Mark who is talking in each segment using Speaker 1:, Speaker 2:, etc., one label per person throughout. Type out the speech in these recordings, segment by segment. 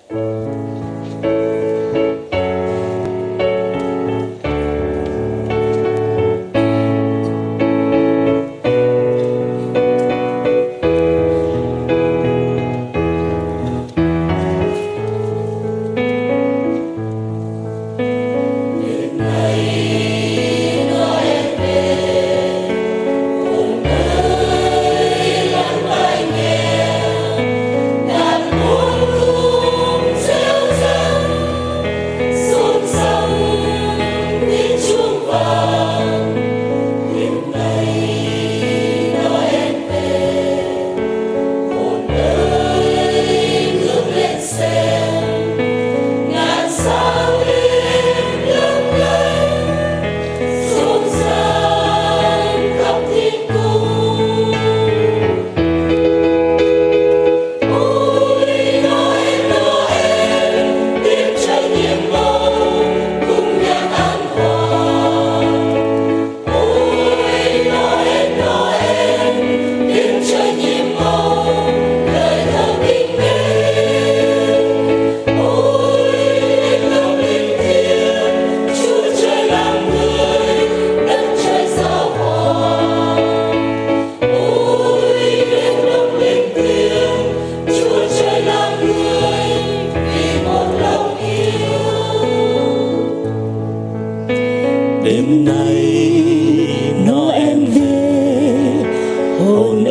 Speaker 1: Đêm nay Noel về, hồn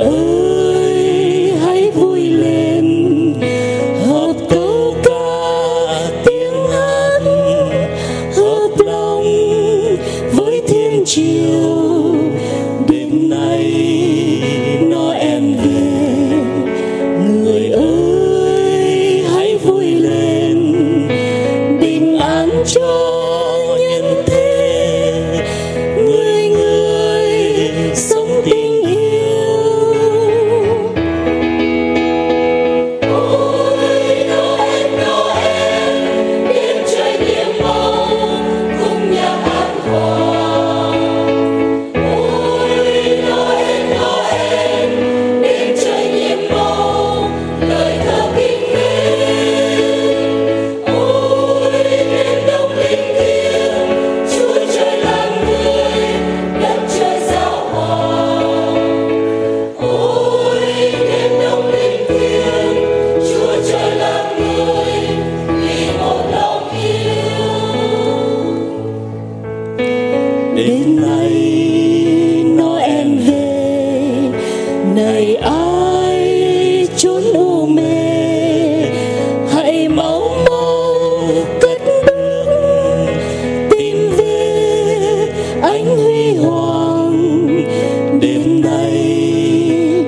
Speaker 1: ơi hãy vui lên, hợp tấu ca tiếng hát, hợp lòng với thiên chiều. Đêm nay Noel về, người ơi hãy vui lên, bình an cho đêm nay Noel về, này ai trốn u mê, hãy mau mau cất bước tìm về ánh huy hoàng. Đêm nay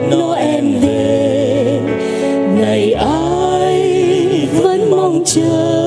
Speaker 1: Noel về, này ai vẫn mong chờ